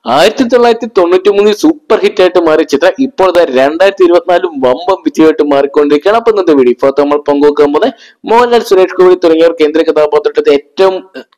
1993 super hit ആയിട്ട് മാറിയ ചിത്രം ഇപ്പോൾ 2024 വമ്പം വിജയമായിട്ട് മാറിക്കൊണ്ടിരിക്കുകയാണ്. അപ്പൊ ഇന്നത്തെ വീഡിയോ ഇപ്പോൾ നമ്മൾ പങ്കുവെക്കാൻ പോകുന്നത് മോഹൻലാൽ, സുരേഷ് ഗോപി തുടങ്ങിയവർ കേന്ദ്ര കഥാപാത്രത്തെ ഏറ്റവും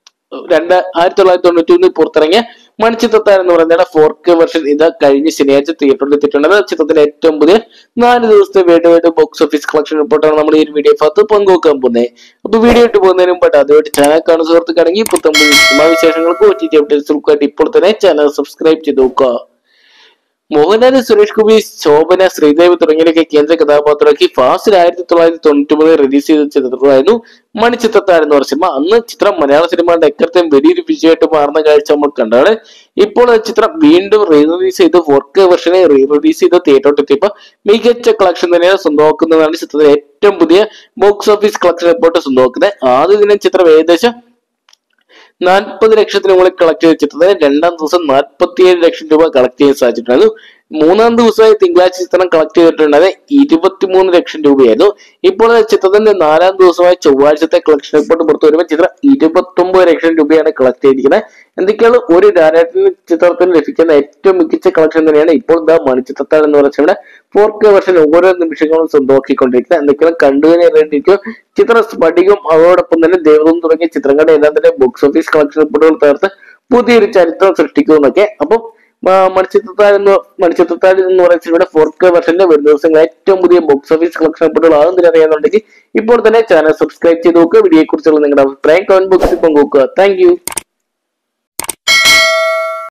1991 പുറത്തിറങ്ങിയ മണിച്ചിത്രത്താഴ് എന്ന് പറയുന്ന 4K വെർഷൻ ഇത് കഴിഞ്ഞ ശനിയാഴ്ച തിയേറ്ററിൽ എത്തിയിട്ടുണ്ട്. ചിത്രത്തിലെ ഏറ്റവും പുതിയ 4 ദിവസത്തെ world wide box office collection റിപ്പോർട്ടാണ് നമ്മൾ ഈ വീഡിയോ ഭാഗത്ത് പങ്കുവെക്കാൻ പോകുന്നത്. അപ്പൊ വീഡിയോ ഇട്ട് പോകുന്നതിന് മുമ്പ് അതുമായിട്ട് ചാനൽ കാണുന്ന സുഹൃത്തുക്കാണെങ്കിൽ ഇപ്പൊ തമ്മിൽ വിശേഷങ്ങൾക്ക് OTT അപ്ഡേറ്റ്സ് ഇപ്പോൾ തന്നെ ചാനൽ സബ്സ്ക്രൈബ് ചെയ്ത് നോക്കുക. മോഹൻലാൽ, സുരേഷ് ഗോപി, ശോഭന, ശ്രീദേവി തുടങ്ങിയവരൊക്കെ കേന്ദ്ര കഥാപാത്രമാക്കി ഫാസിൽ 1993 റിലീസ് ചെയ്ത ചിത്രമായിരുന്നു മണിച്ചിത്രത്താഴ് എന്ന് പറഞ്ഞ സിനിമ. അന്ന് ചിത്രം മലയാള സിനിമയുടെ എക്കാലത്തെയും വലിയൊരു വിജയമായിട്ട് മാറുന്ന കാഴ്ച നമ്മൾ കണ്ടാണ്. ഇപ്പോൾ ചിത്രം വീണ്ടും റീ റിലീസ് ചെയ്ത് 4K വെർഷനെ റീ റിലീസ് ചെയ്ത് തിയേറ്ററിലെത്തിയപ്പോൾ മികച്ച കളക്ഷൻ തന്നെയാണ് സ്വന്തമാക്കുന്നതാണ് ചിത്രത്തിലെ ഏറ്റവും പുതിയ ബോക്സ് ഓഫീസ് കളക്ഷൻ റിപ്പോർട്ട് സ്വന്തമാക്കുന്നത്. ആദ്യ ദിനം ചിത്രം ഏകദേശം 40 ലക്ഷത്തിന് മുകളിൽ കളക്ട് ചെയ്ത ചിത്രത്തിന് രണ്ടാം ദിവസം 47 ലക്ഷം രൂപ കളക്ട് ചെയ്യാൻ സാധിച്ചിട്ടുണ്ടായിരുന്നു. മൂന്നാം ദിവസമായി തിങ്കളാഴ്ച ചിത്രം കളക്ട് ചെയ്തിട്ടുണ്ടായത് 23 ലക്ഷം രൂപയായിരുന്നു. ഇപ്പോൾ ചിത്രത്തിന്റെ 4ാം ദിവസമായി ചൊവ്വാഴ്ചത്തെ കളക്ഷൻ റിപ്പോർട്ട് പുറത്തു വരുമ്പോൾ ചിത്രം 29 ലക്ഷം രൂപയാണ് കളക്ട് ചെയ്തിരിക്കുന്നത്. എന്തൊക്കെയാണ് ഒരു ലാലേട്ടൻ ചിത്രത്തിന് ലഭിക്കുന്ന ഏറ്റവും മികച്ച കളക്ഷൻ തന്നെയാണ് ഇപ്പോൾ മണിച്ചിത്രത്താഴ് എന്ന് പറഞ്ഞ 4K വെർഷൻ ഓരോ നിമിഷങ്ങളും സ്വന്തമാക്കിക്കൊണ്ടിരിക്കുന്നത്. എന്തൊക്കെയാണ് കണ്ടുകഴിഞ്ഞിരിക്കും ചിത്രം സ്ഫടികം, അതോടൊപ്പം തന്നെ ദേവദൂതൻ തുടങ്ങിയ ചിത്രങ്ങളുടെ എല്ലാം തന്നെ ബോക്സ് ഓഫീസ് കളക്ഷൻ റിപ്പോർട്ടുകൾ തകർത്ത് പുതിയൊരു ചരിത്രം സൃഷ്ടിക്കുമെന്നൊക്കെ. അപ്പം മണിച്ചിത്രത്താഴ് എന്ന് പറയുന്ന സിനിമയുടെ 4K വെർഷന്റെ വരും ദിവസങ്ങൾ ഏറ്റവും പുതിയ ബോക്സ് ഓഫീസ് കളക്ഷൻ റിപ്പോർട്ടുകൾ ആകും അറിയാന്നുണ്ടെങ്കിൽ ഇപ്പോൾ തന്നെ ചാനൽ സബ്സ്ക്രൈബ് ചെയ്ത് നോക്കുക. വീഡിയോയെ കുറിച്ചുള്ള നിങ്ങളുടെ അഭിപ്രായം കമന്റ് ബോക്സിൽ പങ്കുവെക്കുക. Thank you.